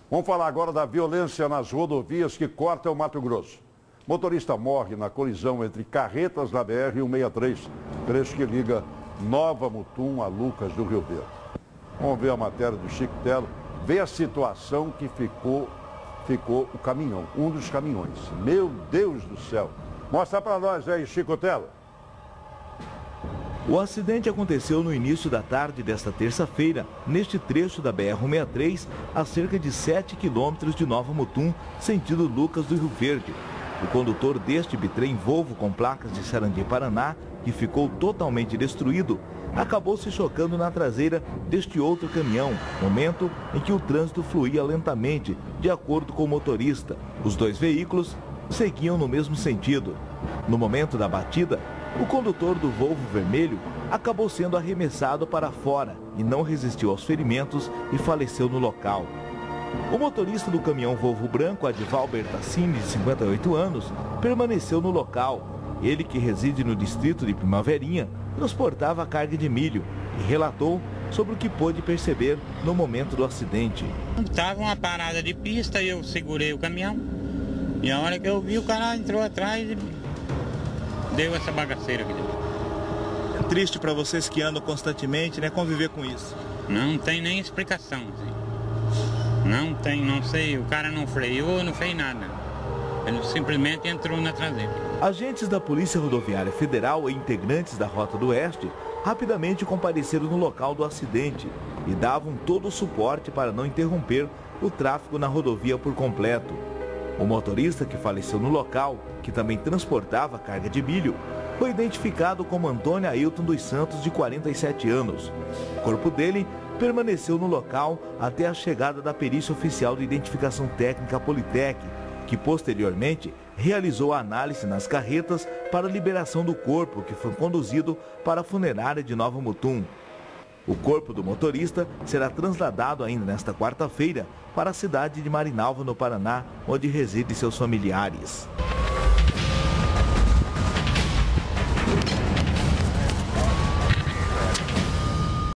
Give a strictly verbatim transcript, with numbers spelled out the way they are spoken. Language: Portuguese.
Vamos falar agora da violência nas rodovias que cortam o Mato Grosso. Motorista morre na colisão entre carretas na B R cento e sessenta e três, trecho que liga Nova Mutum a Lucas do Rio Verde. Vamos ver a matéria do Chico Telo, ver a situação que ficou, ficou o caminhão, um dos caminhões. Meu Deus do céu! Mostra para nós aí, Chico Telo. O acidente aconteceu no início da tarde desta terça-feira, neste trecho da B R cento e sessenta e três, a cerca de sete quilômetros de Nova Mutum, sentido Lucas do Rio Verde. O condutor deste bitrem Volvo com placas de Sarandi, Paraná, que ficou totalmente destruído, acabou se chocando na traseira deste outro caminhão, momento em que o trânsito fluía lentamente, de acordo com o motorista. Os dois veículos seguiam no mesmo sentido. No momento da batida, o condutor do Volvo vermelho acabou sendo arremessado para fora e não resistiu aos ferimentos e faleceu no local. O motorista do caminhão Volvo branco, Adivalber Tassini, de cinquenta e oito anos, permaneceu no local. Ele, que reside no distrito de Primaverinha, transportava carga de milho e relatou sobre o que pôde perceber no momento do acidente. Estava uma parada de pista e eu segurei o caminhão. E a hora que eu vi, o cara entrou atrás e deu essa bagaceira aqui dentro. É triste para vocês que andam constantemente, né, conviver com isso? Não tem nem explicação. Assim. Não tem, não sei, o cara não freou, não fez nada. Ele simplesmente entrou na traseira. Agentes da Polícia Rodoviária Federal e integrantes da Rota do Oeste rapidamente compareceram no local do acidente e davam todo o suporte para não interromper o tráfego na rodovia por completo. O motorista que faleceu no local, que também transportava carga de milho, foi identificado como Antônio Ailton dos Santos, de quarenta e sete anos. O corpo dele permaneceu no local até a chegada da perícia oficial de identificação técnica Politec, que posteriormente realizou a análise nas carretas para a liberação do corpo, que foi conduzido para a funerária de Nova Mutum. O corpo do motorista será trasladado ainda nesta quarta-feira para a cidade de Marinalva, no Paraná, onde residem seus familiares.